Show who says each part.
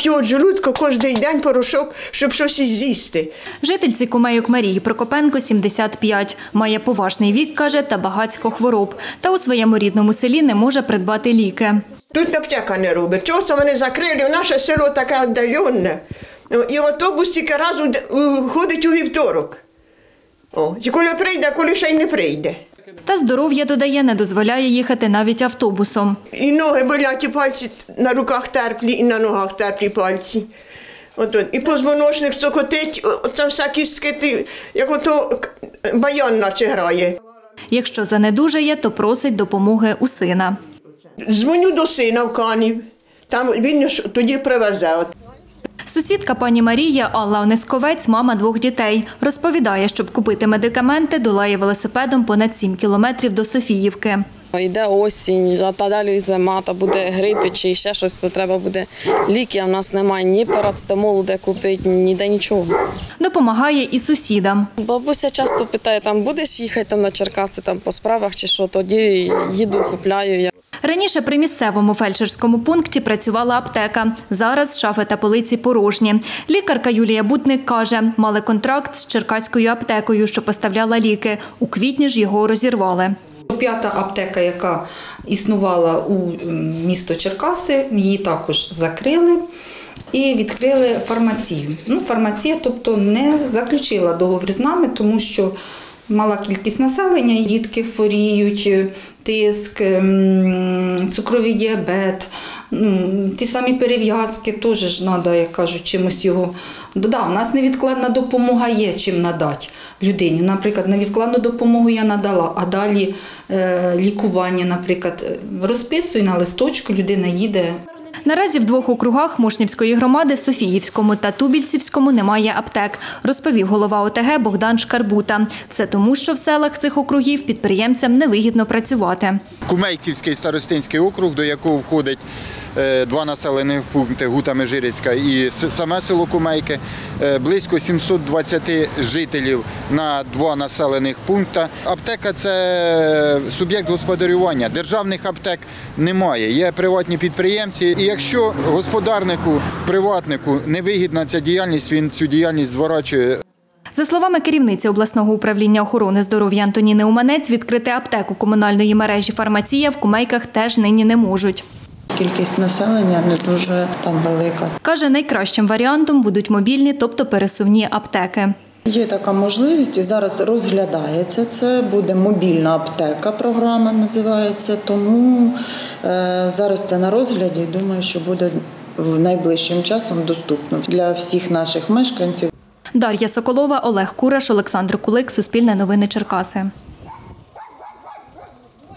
Speaker 1: п'ю від желудка кожен день порошок, щоб щось з'їсти.
Speaker 2: Жительці Кумейок Марії Прокопенко 75. Має поважний вік, каже, та багатько хвороб. Та у своєму рідному селі не може придбати ліки.
Speaker 1: Тут аптека не робить. Чого вони закрили? Наше село таке віддалене. І автобус тільки раз ходить у вівторок. І коли прийде, а коли ще й не прийде.
Speaker 2: Та здоров'я, додає, не дозволяє їхати навіть автобусом.
Speaker 1: І ноги болять, і пальці на руках терплі, і на ногах терплі пальці. І позвоночник цокотить, оце всі кістки, як ото баян наче грає.
Speaker 2: Якщо занедужає, то просить допомоги у сина.
Speaker 1: Дзвоню до сина в Канів, там він тоді привезе.
Speaker 2: Сусідка пані Марія Алла Онисковець – мама 2 дітей. Розповідає, щоб купити медикаменти, долає велосипедом понад 7 кілометрів до Софіївки.
Speaker 3: Йде осінь, а далі зима, та буде грип чи ще щось, то треба буде ліки, а в нас немає ні парацетамолу, де купити, ніде нічого.
Speaker 2: Допомагає і сусідам.
Speaker 3: Бабуся часто питає, будеш їхати на Черкаси по справах чи що, тоді їду, купляю.
Speaker 2: Раніше при місцевому фельдшерському пункті працювала аптека. Зараз шафи та полиці порожні. Лікарка Юлія Бутник каже, мали контракт з черкаською аптекою, що поставляла ліки. У квітні ж його розірвали.
Speaker 4: 5-та аптека, яка існувала у місто Черкаси, її також закрили і відкрили фармацію. Фармація, тобто, не заключила договір з нами, тому що мала кількість населення, дітки хворіють, тиск, цукровий діабет, ті самі перев'язки, теж ж треба, як кажуть, чимось його додати. У нас невідкладна допомога є, чим надати людині. Наприклад, невідкладну допомогу я надала, а далі лікування, наприклад, розписую на листочку, людина їде.
Speaker 2: Наразі в 2 округах Мошнівської громади – Софіївському та Тубільцівському – немає аптек, розповів голова ОТГ Богдан Шкарбута. Все тому, що в селах цих округів підприємцям невигідно працювати.
Speaker 5: Кумейківський старостинський округ, до якого входить 2 населених пункти – Гута-Межирицька і саме село Кумейки, близько 720 жителів на 2 населених пункти. Аптека – це суб'єкт господарювання. Державних аптек немає, є приватні підприємці. І якщо господарнику, приватнику невигідна ця діяльність, він цю діяльність зворачує.
Speaker 2: За словами керівниці обласного управління охорони здоров'я Антоніни Уманець, відкрити аптеку комунальної мережі «Фармація» в Кумейках теж нині не можуть.
Speaker 6: Кількість населення не дуже там велика.
Speaker 2: Каже, найкращим варіантом будуть мобільні, тобто пересувні аптеки.
Speaker 6: Є така можливість, і зараз розглядається це, буде мобільна аптека, програма називається, тому зараз це на розгляді, думаю, що буде найближчим часом доступно для всіх наших мешканців.
Speaker 2: Дар'я Соколова, Олег Кураш, Олександр Кулик, Суспільне новини Черкаси.